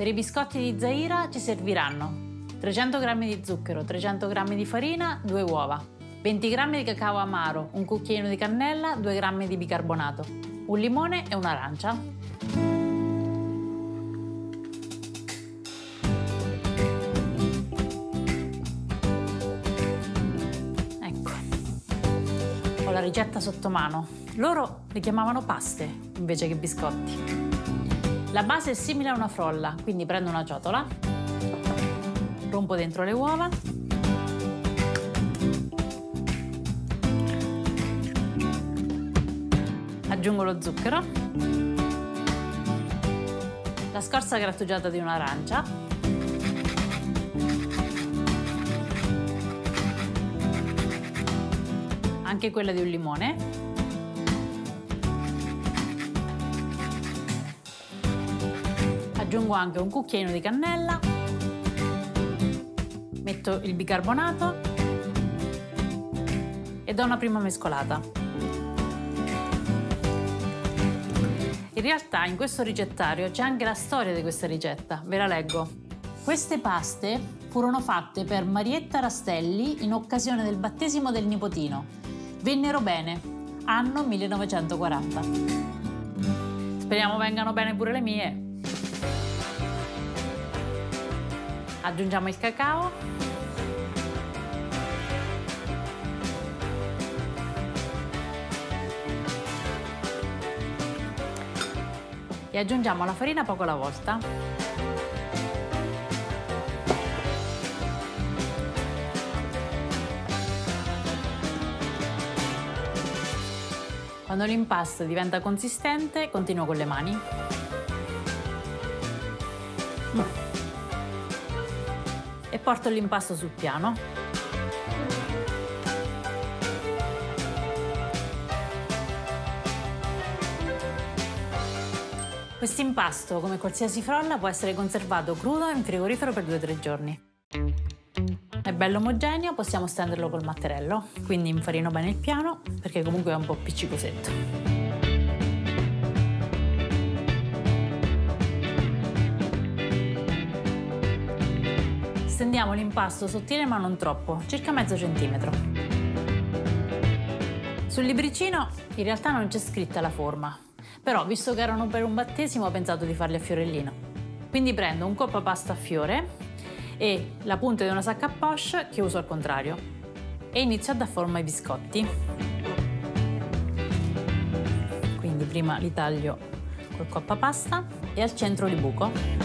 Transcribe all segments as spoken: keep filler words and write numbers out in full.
Per i biscotti di Zaira ci serviranno trecento grammi di zucchero, trecento grammi di farina, due uova, venti grammi di cacao amaro, un cucchiaino di cannella, due grammi di bicarbonato, un limone e un'arancia. Ecco, ho la ricetta sotto mano. Loro le chiamavano paste invece che biscotti. La base è simile a una frolla, quindi prendo una ciotola, rompo dentro le uova, aggiungo lo zucchero, la scorza grattugiata di un'arancia, anche quella di un limone, aggiungo anche un cucchiaino di cannella, metto il bicarbonato e do una prima mescolata. In realtà in questo ricettario c'è anche la storia di questa ricetta, ve la leggo. Queste paste furono fatte per Marietta Rastelli in occasione del battesimo del nipotino. Vennero bene, anno millenovecentoquaranta. Speriamo vengano bene pure le mie. Aggiungiamo il cacao e aggiungiamo la farina poco alla volta. Quando l'impasto diventa consistente, continuo con le mani. Mm. E porto l'impasto sul piano. Questo impasto, come qualsiasi frolla, può essere conservato crudo in frigorifero per due o tre giorni. È bello omogeneo, possiamo stenderlo col matterello, quindi infarino bene il piano, perché comunque è un po' appiccicosetto. Stendiamo l'impasto sottile ma non troppo, circa mezzo centimetro. Sul libricino in realtà non c'è scritta la forma, però visto che erano per un battesimo ho pensato di farli a fiorellino. Quindi prendo un coppa pasta a fiore e la punta di una sacca a poche che uso al contrario e inizio a dar forma ai biscotti. Quindi prima li taglio col coppa pasta e al centro li buco.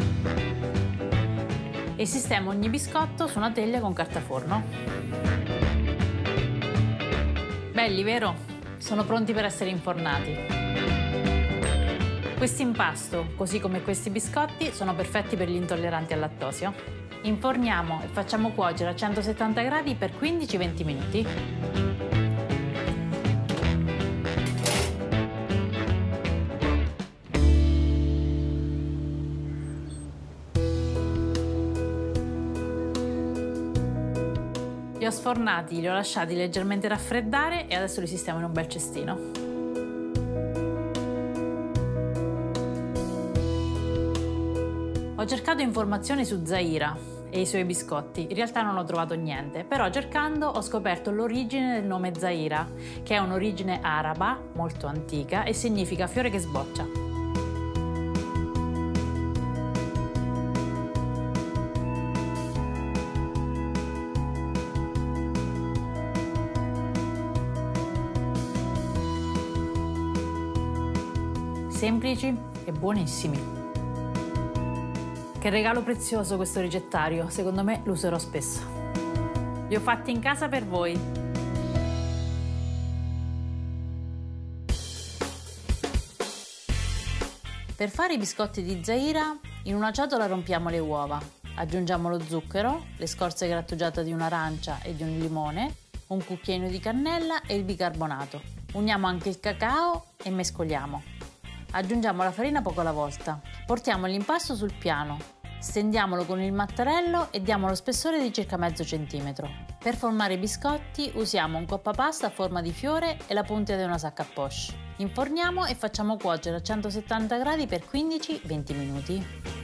E sistemo ogni biscotto su una teglia con carta forno. Belli, vero? Sono pronti per essere infornati. Questo impasto, così come questi biscotti, sono perfetti per gli intolleranti al lattosio. Inforniamo e facciamo cuocere a centosettanta gradi per quindici venti minuti. Li ho sfornati, li ho lasciati leggermente raffreddare e adesso li sistemo in un bel cestino. Ho cercato informazioni su Zaira e i suoi biscotti, in realtà non ho trovato niente, però cercando ho scoperto l'origine del nome Zaira, che è un'origine araba molto antica e significa fiore che sboccia. Semplici e buonissimi. Che regalo prezioso questo ricettario, secondo me lo userò spesso. Li ho fatti in casa per voi. Per fare i biscotti di Zaira, in una ciotola rompiamo le uova, aggiungiamo lo zucchero, le scorze grattugiate di un'arancia e di un limone, un cucchiaino di cannella e il bicarbonato. Uniamo anche il cacao e mescoliamo. Aggiungiamo la farina poco alla volta. Portiamo l'impasto sul piano, stendiamolo con il mattarello e diamo lo spessore di circa mezzo centimetro. Per formare i biscotti usiamo un coppa pasta a forma di fiore e la punta di una sacca a poche. Inforniamo e facciamo cuocere a centosettanta gradi per quindici venti minuti.